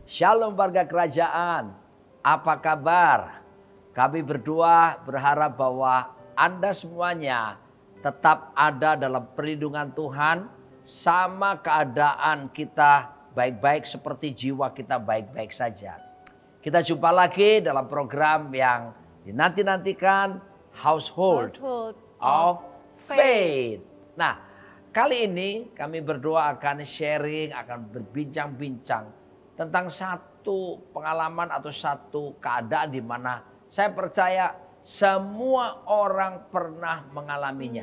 Shalom warga kerajaan, apa kabar? Kami berdua berharap bahwa Anda semuanya tetap ada dalam perlindungan Tuhan, sama keadaan kita baik-baik seperti jiwa kita baik-baik saja. Kita jumpa lagi dalam program yang dinanti-nantikan, Household of Faith. Nah, kali ini kami berdua akan sharing, akan berbincang-bincang tentang satu pengalaman atau satu keadaan di mana saya percaya semua orang pernah mengalaminya.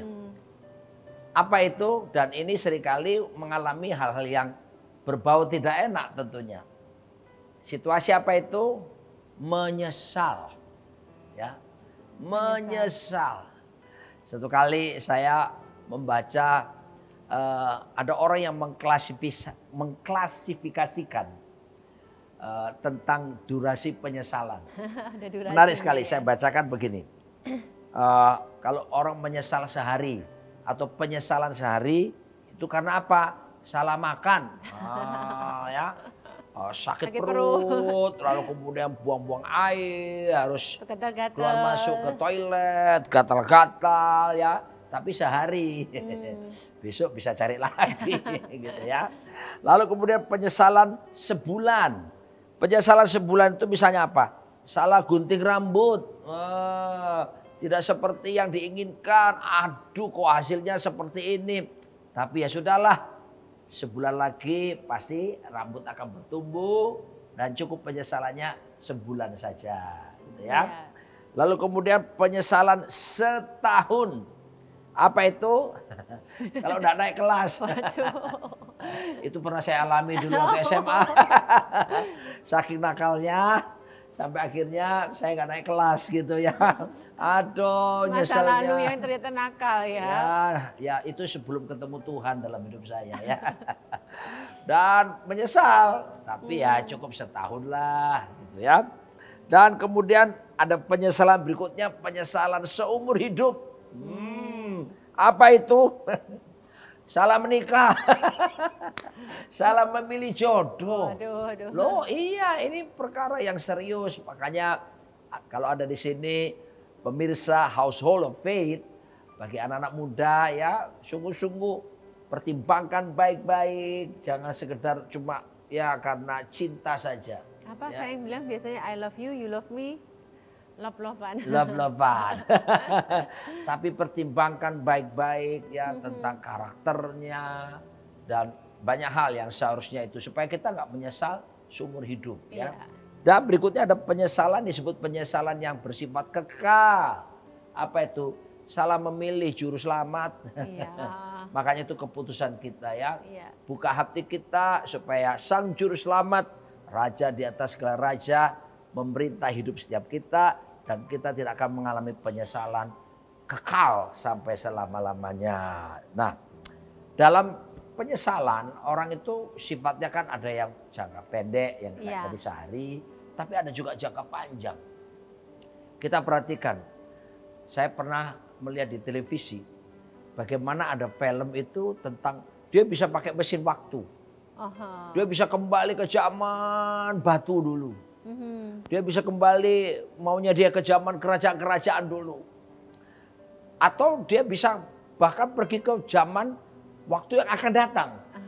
Apa itu? Dan ini seringkali mengalami hal-hal yang berbau tidak enak tentunya. Situasi apa itu? Menyesal. Ya, menyesal. Satu kali saya membaca ada orang yang mengklasifikasikan tentang durasi penyesalan. Menarik sekali, saya bacakan begini. Kalau orang menyesal sehari atau penyesalan sehari itu karena apa? Salah makan, ya, sakit perut, lalu kemudian buang-buang air, harus keluar masuk ke toilet, gatal-gatal, ya. Tapi sehari, besok bisa cari lagi, gitu ya. Lalu kemudian penyesalan sebulan. Penyesalan sebulan itu misalnya apa? Salah gunting rambut, tidak seperti yang diinginkan. Aduh, kok hasilnya seperti ini. Tapi ya sudahlah, sebulan lagi pasti rambut akan bertumbuh dan cukup penyesalannya sebulan saja, gitu ya. Lalu kemudian penyesalan setahun. Apa itu? Kalau tidak naik kelas. Itu pernah saya alami dulu waktu SMA. Saking nakalnya sampai akhirnya saya nggak naik kelas gitu ya. Aduh, masa nyeselnya. lalu yang ternyata nakal ya. Ya itu sebelum ketemu Tuhan dalam hidup saya ya. Dan menyesal, tapi ya cukup setahun lah gitu ya. Dan kemudian ada penyesalan berikutnya, penyesalan seumur hidup. Apa itu? Salah menikah. Salah memilih jodoh. Aduh. Loh iya, ini perkara yang serius. Makanya kalau ada di sini pemirsa Household of Faith, bagi anak-anak muda ya, sungguh-sungguh pertimbangkan baik-baik. Jangan sekedar cuma ya karena cinta saja. Apa ya. saya yang bilang biasanya I love you, you love me. Love-lovean. Love-lovean. Tapi pertimbangkan baik-baik ya tentang karakternya dan banyak hal yang seharusnya itu supaya kita nggak menyesal seumur hidup ya. Dan berikutnya ada penyesalan, disebut penyesalan yang bersifat kekal. Apa itu? Salah memilih juru selamat. Makanya itu keputusan kita ya. Buka hati kita supaya sang juru selamat, raja di atas segala raja, memerintah hidup setiap kita dan kita tidak akan mengalami penyesalan kekal sampai selama-lamanya. Nah, dalam penyesalan orang itu sifatnya kan ada yang jangka pendek, yang tadi sehari, tapi ada juga jangka panjang. Kita perhatikan, saya pernah melihat di televisi bagaimana ada film itu tentang dia bisa pakai mesin waktu. Dia bisa kembali ke zaman batu dulu. Dia bisa kembali maunya dia ke zaman kerajaan-kerajaan dulu. Atau dia bisa bahkan pergi ke zaman waktu yang akan datang.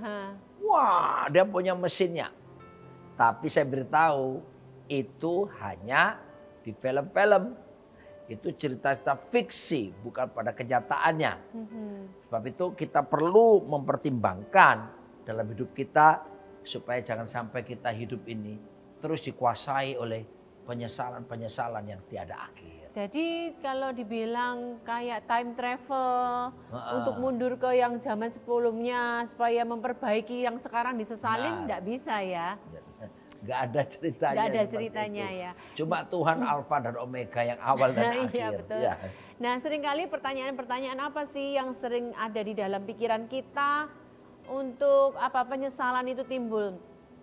Wah, dia punya mesinnya. Tapi saya beritahu itu hanya di film-film. Itu cerita-cerita fiksi, bukan pada kenyataannya. Sebab itu kita perlu mempertimbangkan dalam hidup kita supaya jangan sampai kita hidup ini terus dikuasai oleh penyesalan-penyesalan yang tiada akhir. Jadi kalau dibilang kayak time travel untuk mundur ke yang zaman sebelumnya supaya memperbaiki yang sekarang disesalin, enggak bisa ya. Enggak ada ceritanya. Enggak ada ceritanya ya. Cuma Tuhan Alfa dan Omega yang awal dan akhir. Iya, betul. Ya. Nah, seringkali pertanyaan-pertanyaan apa sih yang sering ada di dalam pikiran kita untuk penyesalan itu timbul?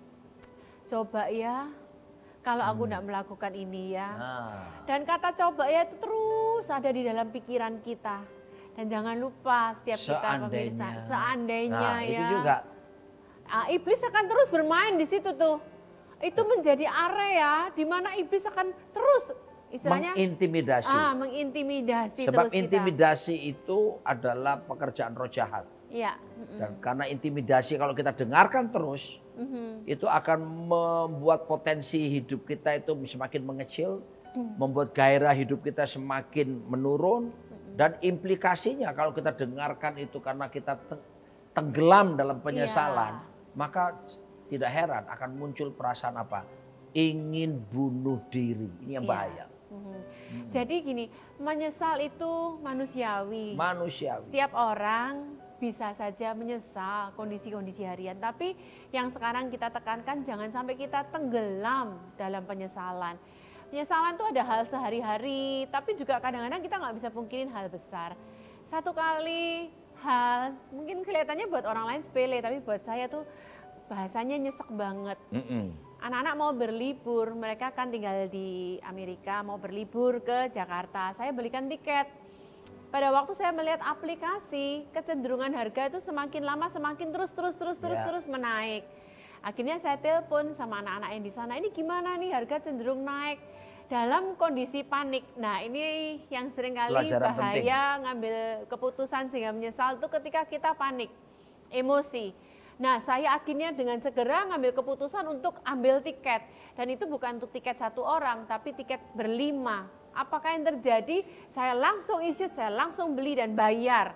Coba ya, kalau aku tidak melakukan ini ya. Dan kata coba ya itu terus ada di dalam pikiran kita. Dan jangan lupa setiap kita pemirsa, seandainya ya. Itu juga. Iblis akan terus bermain di situ tuh. itu menjadi area di mana iblis akan terus istilahnya mengintimidasi. Mengintimidasi Sebab terus kita. intimidasi itu adalah pekerjaan roh jahat. Iya. Dan karena intimidasi kalau kita dengarkan terus, itu akan membuat potensi hidup kita itu semakin mengecil, membuat gairah hidup kita semakin menurun, dan implikasinya kalau kita dengarkan itu karena kita tenggelam dalam penyesalan, maka tidak heran akan muncul perasaan apa? Ingin bunuh diri. Ini yang bahaya. Jadi gini, menyesal itu manusiawi. Manusiawi. Setiap orang bisa saja menyesal kondisi-kondisi harian. Tapi yang sekarang kita tekankan jangan sampai kita tenggelam dalam penyesalan. Penyesalan itu ada hal sehari-hari, tapi juga kadang-kadang kita nggak bisa pungkirin hal besar. Satu kali hal mungkin kelihatannya buat orang lain sepele, tapi buat saya tuh bahasanya nyesek banget. Anak-anak mau berlibur, mereka kan tinggal di Amerika, mau berlibur ke Jakarta. Saya belikan tiket. Pada waktu saya melihat aplikasi, kecenderungan harga itu semakin lama semakin terus menaik. Akhirnya saya telepon sama anak-anak yang di sana, ini gimana nih harga cenderung naik. Dalam kondisi panik. Nah ini yang seringkali bahaya ngambil keputusan sehingga menyesal itu ketika kita panik, emosi. Nah saya akhirnya dengan segera ngambil keputusan untuk ambil tiket. Dan itu bukan untuk tiket satu orang, tapi tiket berlima. Apakah yang terjadi? Saya langsung issue, saya langsung beli dan bayar.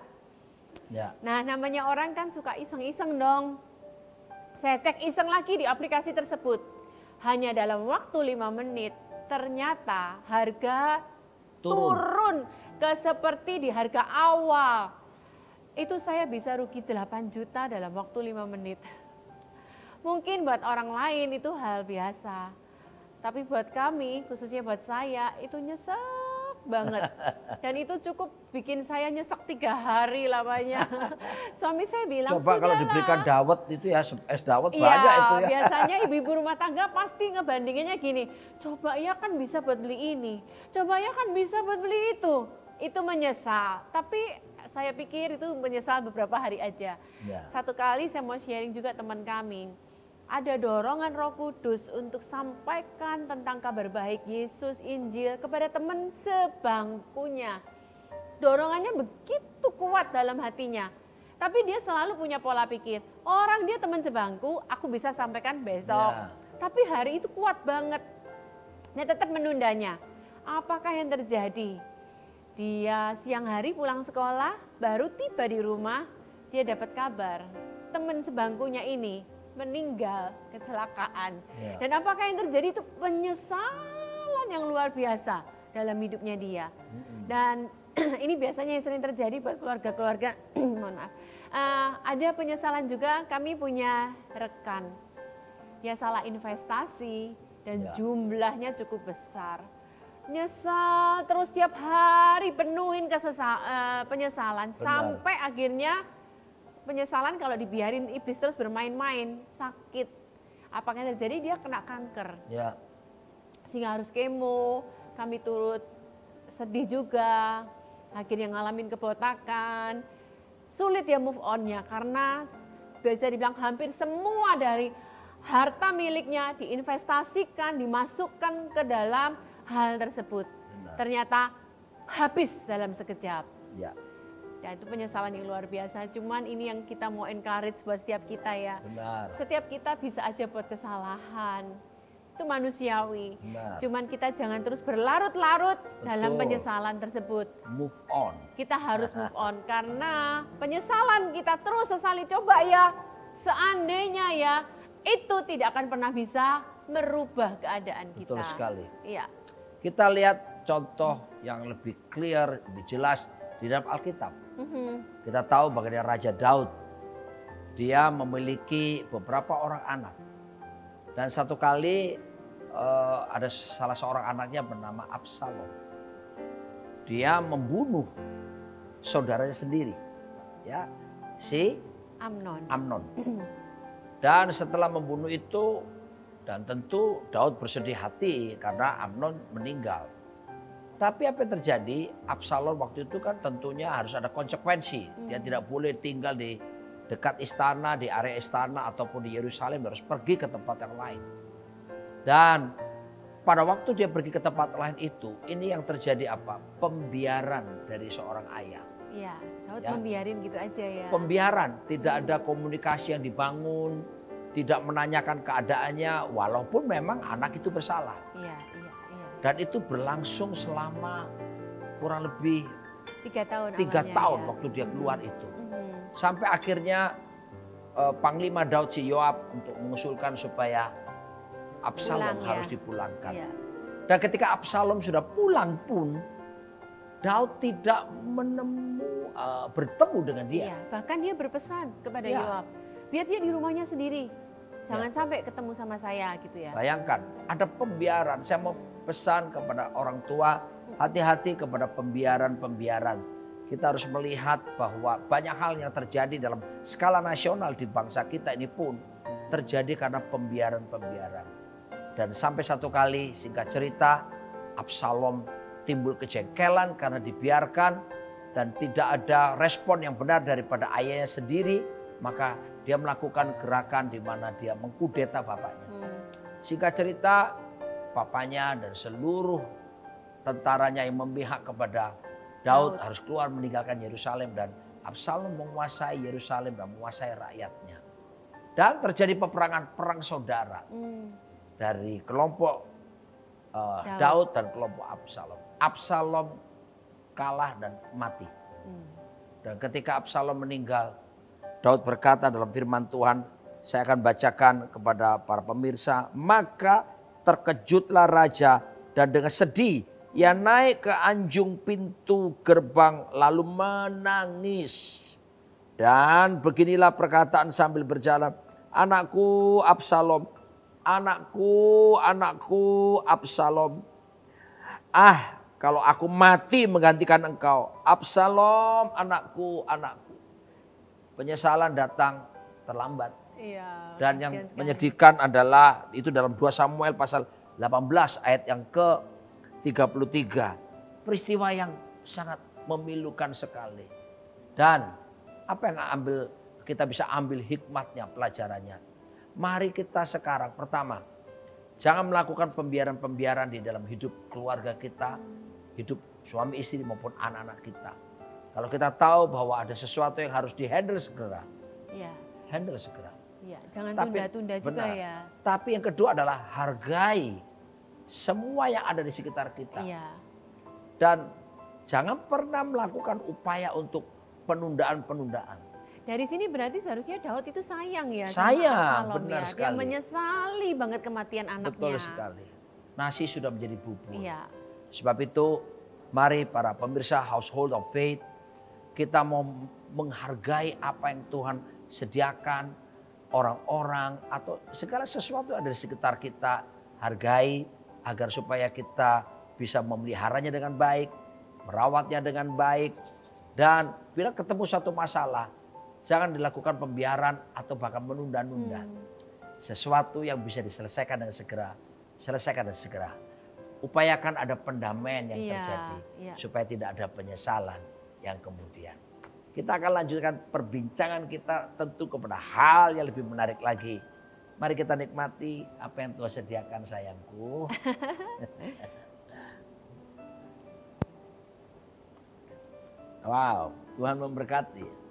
Nah namanya orang kan suka iseng-iseng dong. Saya cek iseng lagi di aplikasi tersebut. Hanya dalam waktu 5 menit, ternyata harga turun ke seperti di harga awal. Itu saya bisa rugi 8 juta dalam waktu 5 menit. Mungkin buat orang lain itu hal biasa. Tapi buat kami, khususnya buat saya, itu nyesek banget. Dan itu cukup bikin saya nyesek 3 hari lamanya. Suami saya bilang, coba kalau diberikan dawet itu ya, es dawet banyak itu ya. Biasanya ibu-ibu rumah tangga pasti ngebandinginnya gini, coba ya kan bisa buat beli ini, coba ya kan bisa buat beli itu. Itu menyesal, tapi saya pikir itu menyesal beberapa hari aja. Satu kali saya mau sharing juga teman kami. Ada dorongan Roh Kudus untuk sampaikan tentang kabar baik Yesus, Injil kepada teman sebangkunya. Dorongannya begitu kuat dalam hatinya. Tapi dia selalu punya pola pikir, orang dia teman sebangku, aku bisa sampaikan besok. Tapi hari itu kuat banget. Dia tetap menundanya. Apakah yang terjadi? Dia siang hari pulang sekolah, baru tiba di rumah, dia dapat kabar teman sebangkunya ini meninggal kecelakaan. Dan apakah yang terjadi itu penyesalan yang luar biasa dalam hidupnya dia. Dan ini biasanya yang sering terjadi buat keluarga-keluarga, mohon maaf. Ada penyesalan juga, kami punya rekan, dia salah investasi dan jumlahnya cukup besar. Nyesal terus tiap hari penuhin penyesalan sampai akhirnya penyesalan kalau dibiarin iblis terus bermain-main sakit. Apakah yang terjadi? Dia kena kanker. Sehingga harus kemo, kami turut sedih juga. Akhirnya ngalamin kebotakan. Sulit ya move on-nya karena bisa dibilang hampir semua dari harta miliknya diinvestasikan, dimasukkan ke dalam hal tersebut. Ternyata habis dalam sekejap. Dan itu penyesalan yang luar biasa. Cuman ini yang kita mau encourage buat setiap kita ya. Setiap kita bisa aja buat kesalahan. Itu manusiawi. Cuman kita jangan terus berlarut-larut dalam penyesalan tersebut. Move on. Kita harus move on karena penyesalan kita terus sesali. Coba ya, seandainya ya, itu tidak akan pernah bisa merubah keadaan kita. Betul sekali. Iya. Kita lihat contoh yang lebih clear, lebih jelas di dalam Alkitab. Kita tahu bagaimana Raja Daud. Dia memiliki beberapa orang anak. Dan satu kali ada salah seorang anaknya bernama Absalom. Dia membunuh saudaranya sendiri. Ya, si Amnon. Dan setelah membunuh itu, dan tentu Daud bersedih hati karena Amnon meninggal. Tapi apa yang terjadi? Absalom waktu itu kan tentunya harus ada konsekuensi. Dia tidak boleh tinggal di dekat istana, di area istana ataupun di Yerusalem, harus pergi ke tempat yang lain. Dan pada waktu dia pergi ke tempat lain itu, ini yang terjadi apa? Pembiaran dari seorang ayah. Iya, Daud Ya. membiarin gitu aja ya. Pembiaran, tidak ada komunikasi yang dibangun, tidak menanyakan keadaannya, walaupun memang anak itu bersalah. Iya, iya, iya. Dan itu berlangsung selama kurang lebih 3 tahun 3 awalnya tahun ya. waktu dia keluar itu. Mhm. Sampai akhirnya Panglima Daud si Yoab untuk mengusulkan supaya Absalom Pulang, ya. harus dipulangkan. Iya. Dan ketika Absalom sudah pulang pun, Daud tidak bertemu dengan dia. Iya, bahkan dia berpesan kepada Iya. Yoab, biar dia di rumahnya sendiri. Jangan sampai ketemu sama saya gitu ya. Bayangkan, ada pembiaran. Saya mau pesan kepada orang tua, hati-hati kepada pembiaran-pembiaran. Kita harus melihat bahwa banyak hal yang terjadi dalam skala nasional di bangsa kita ini pun terjadi karena pembiaran-pembiaran. Dan sampai satu kali, singkat cerita, Absalom timbul kejengkelan karena dibiarkan dan tidak ada respon yang benar daripada ayahnya sendiri, maka dia melakukan gerakan di mana dia mengkudeta bapaknya. Singkat cerita, bapaknya dan seluruh tentaranya yang memihak kepada Daud harus keluar meninggalkan Yerusalem, dan Absalom menguasai Yerusalem dan menguasai rakyatnya. Dan terjadi peperangan, perang saudara dari kelompok Daud dan kelompok Absalom. Absalom kalah dan mati. Dan ketika Absalom meninggal, Daud berkata dalam firman Tuhan, saya akan bacakan kepada para pemirsa. Maka terkejutlah raja dan dengan sedih ia naik ke anjung pintu gerbang lalu menangis. Dan beginilah perkataan sambil berjalan. Anakku Absalom, anakku, anakku Absalom. Ah, kalau aku mati menggantikan engkau. Absalom, anakku, anakku. Penyesalan datang terlambat. Iya, Dan yang kasihan sekali. menyedihkan adalah itu dalam 2 Samuel pasal 18 ayat yang ke-33. Peristiwa yang sangat memilukan sekali. Dan apa yang kita bisa ambil hikmatnya, pelajarannya. Mari kita sekarang pertama, jangan melakukan pembiaran-pembiaran di dalam hidup keluarga kita, hidup suami istri maupun anak-anak kita. Kalau kita tahu bahwa ada sesuatu yang harus dihandle segera, Iya, handle segera. iya, jangan Tapi tunda-tunda juga benar. ya. Tapi yang kedua adalah hargai semua yang ada di sekitar kita. Iya, Dan jangan pernah melakukan upaya untuk penundaan-penundaan. dari sini berarti seharusnya Daud itu sayang ya Sayang, sama Absalom benar ya. Dia sekali. menyesali banget kematian anaknya. Betul sekali. Nasi sudah menjadi bubur. Iya, Sebab itu mari para pemirsa Household of Faith, kita mau menghargai apa yang Tuhan sediakan, orang-orang atau segala sesuatu yang ada di sekitar kita. Hargai agar supaya kita bisa memeliharanya dengan baik, merawatnya dengan baik. Dan bila ketemu satu masalah, jangan dilakukan pembiaran atau bahkan menunda-nunda. Sesuatu yang bisa diselesaikan dengan segera, selesaikan dengan segera. Upayakan ada pendamaian yang Iya, terjadi iya. supaya tidak ada penyesalan yang kemudian. Kita akan lanjutkan perbincangan kita tentu kepada hal yang lebih menarik lagi. Mari kita nikmati apa yang Tuhan sediakan, sayangku. Wow, Tuhan memberkati.